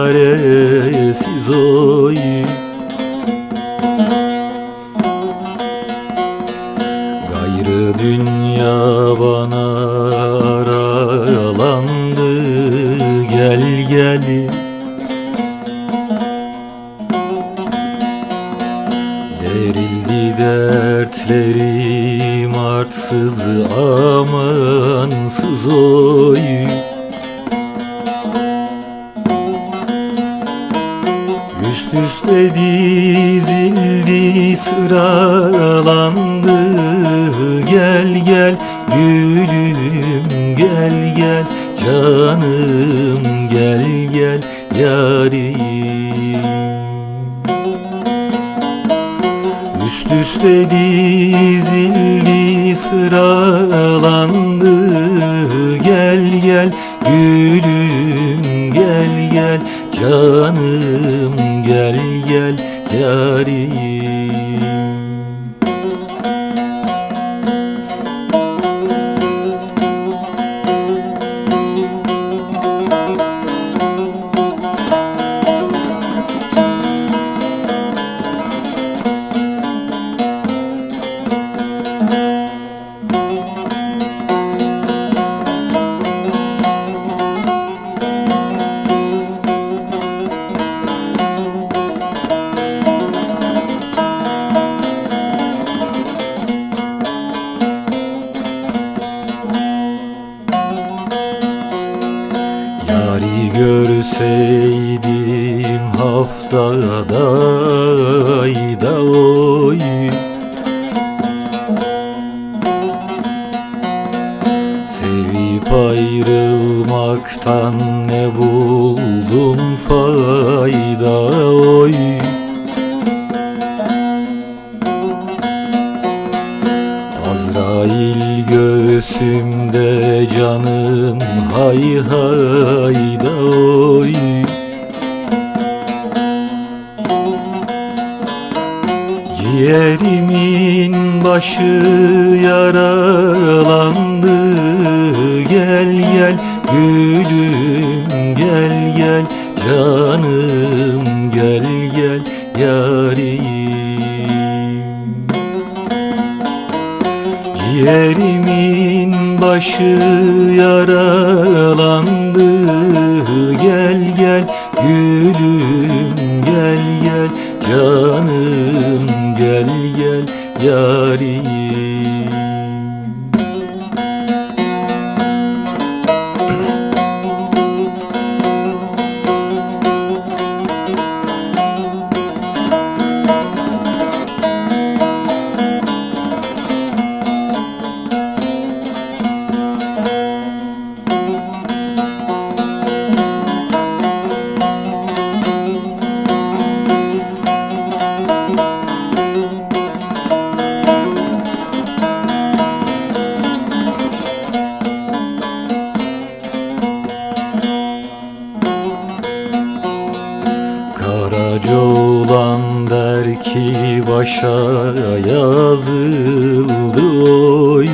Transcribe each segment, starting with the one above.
çaresiz oy. Gayrı dünya bana aralandı, gel gel. Derildi dertlerim artsız amansız oy. Üst üste dizildi, sıralandı, gel gel gülüm, gel gel canım, gel gel yarim. Üst üste dizildi, sıralandı, gel gel gülüm, gel gel canım, gel gel yarim. Yari görseydim haftada ayda oy. Sevip ayrılmaktan ne buldum fayda oy. Azrail göğsümde canım, hay hayda oy. Ciğerimin başı yaralandı, gel gel gülüm, gel gel canım, gel gel yarim. Ciğerimin başı yaralandı, gel gel gülüm, gel gel canım, gel gel yarim. Karaca oğlan der ki başa yazıldı oy.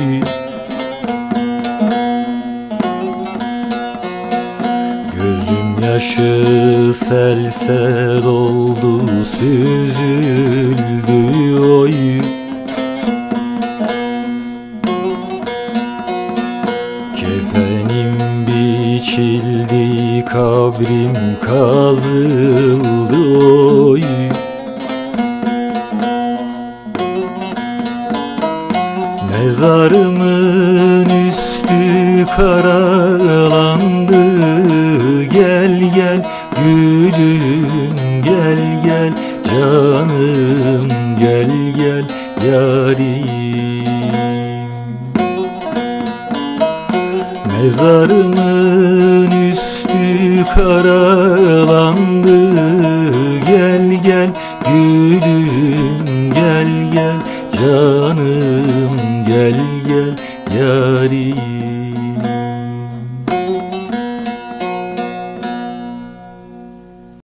Gözüm yaşı sel sel oldu, süzüldü oy. Kefenim biçildi, kabrim kazıldı oy. Mezarımın üstü karalandı, gel gel gülüm, gel gel canım, gel gel yarim. Mezarımın üstü karalandı, gel gel gülüm, gel gel canım, gel gel yarim.